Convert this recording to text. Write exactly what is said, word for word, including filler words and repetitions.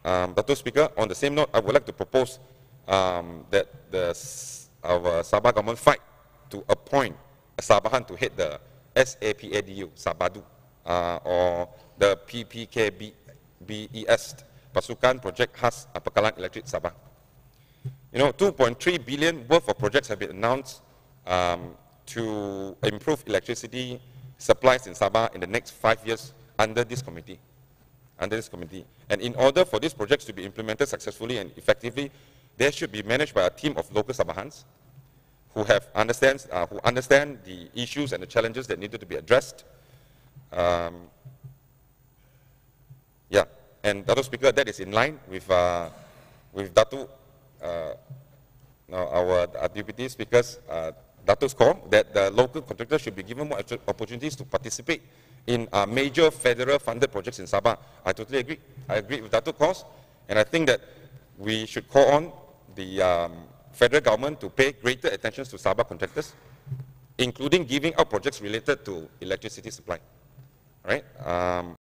Um, Doctor Speaker, on the same note, I would like to propose um, that the, our Sabah government fight to appoint a Sabahan to head the SAPADU, SAPADU, uh, or the P P K B E S, Pasukan Project Khas Pekalan Electric Sabah. You know, two point three billion worth of projects have been announced um, to improve electricity supplies in Sabah in the next five years under this committee. Under this committee. And in order for these projects to be implemented successfully and effectively, they should be managed by a team of local Sabahans who have understands, uh, who understand the issues and the challenges that needed to be addressed. Um, yeah, and Dato' Speaker, that is in line with uh, with Dato' uh, our, our Deputy Speaker's uh, Dato's call that the local contractors should be given more opportunities to participate in uh, major federal funded projects in Sabah. I totally agree. I agree with Dato's cause, and I think that we should call on the um, federal government to pay greater attention to Sabah contractors, including giving out projects related to electricity supply. Right? Um,